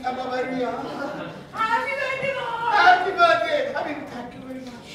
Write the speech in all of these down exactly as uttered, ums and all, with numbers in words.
Amma Maria. Happy birthday, Mom. Happy birthday. I mean, thank you very much.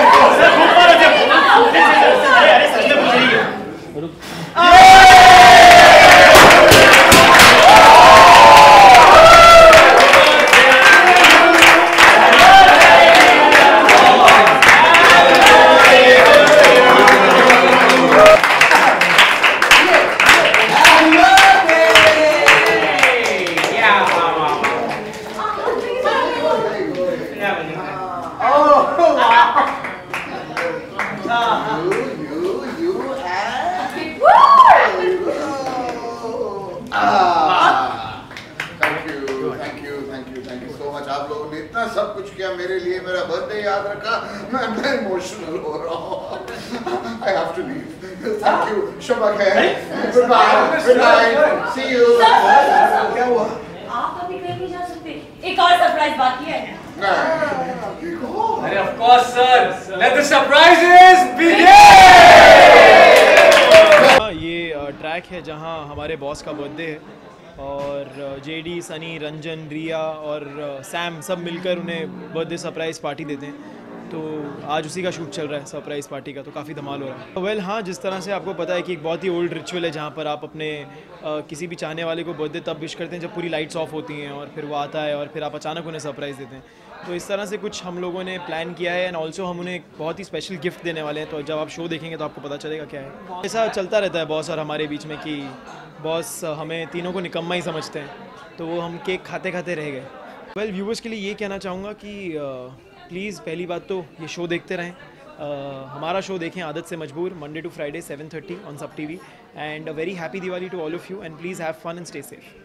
आप लोगों ने इतना सब कुछ किया मेरे लिए, मेरा बर्थडे याद रखा, मैं मैं इमोशनल हो रहा हूँ। I have to leave. Thank you. शब्बा खैर. Goodbye. Good night. See you. क्या हुआ? आप अभी कहीं नहीं जा सकते, एक और सरप्राइज बाकी है। अरे of course sir. Let the surprises begin. ये ट्रैक है जहाँ हमारे बॉस का बर्थडे है और जेडी, सनी, रंजन, रिया और सैम सब मिलकर उन्हें बर्थडे सरप्राइज़ पार्टी देते हैं। तो आज उसी का शूट चल रहा है सरप्राइज़ पार्टी का, तो काफ़ी धमाल हो रहा है। वेल well, हाँ, जिस तरह से आपको पता है कि एक बहुत ही ओल्ड रिचुअल है जहाँ पर आप अपने आ, किसी भी चाहने वाले को बर्थडे तब विश करते हैं जब पूरी लाइट्स ऑफ होती हैं और फिर वो आता है और फिर आप अचानक उन्हें सरप्राइज़ देते हैं। तो इस तरह से कुछ हम लोगों ने प्लान किया है एंड ऑल्सो हम उन्हें बहुत ही स्पेशल गिफ्ट देने वाले हैं। तो जब आप शो देखेंगे तो आपको पता चलेगा क्या है। ऐसा चलता रहता है बॉस और हमारे बीच में कि बॉस हमें तीनों को निकम्मा ही समझते हैं, तो वो हम केक खाते खाते रह गए। वेल well, व्यूवर्स के लिए ये कहना चाहूँगा कि प्लीज़ uh, पहली बात तो ये शो देखते रहें। uh, हमारा शो देखें आदत से मजबूर, Monday to Friday seven thirty on Sab TV. And a very happy Diwali to all of you and please have fun and stay safe.